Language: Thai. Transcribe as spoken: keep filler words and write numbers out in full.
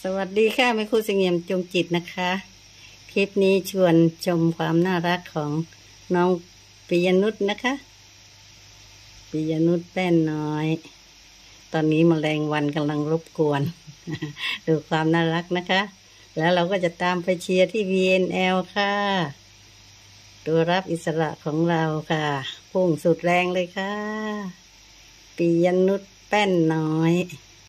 สวัสดีค่ะแม่ครูเสงี่ยมจงจิตนะคะคลิปนี้ชวนชมความน่ารักของน้องปิยนุชนะคะปิยนุชแป้นน้อยตอนนี้แมลงวันกำลังรบกวน ดูความน่ารักนะคะแล้วเราก็จะตามไปเชียร์ที่ วี เอ็น แอล ค่ะตัวรับอิสระของเราค่ะพุ่งสุดแรงเลยค่ะปิยนุชแป้นน้อย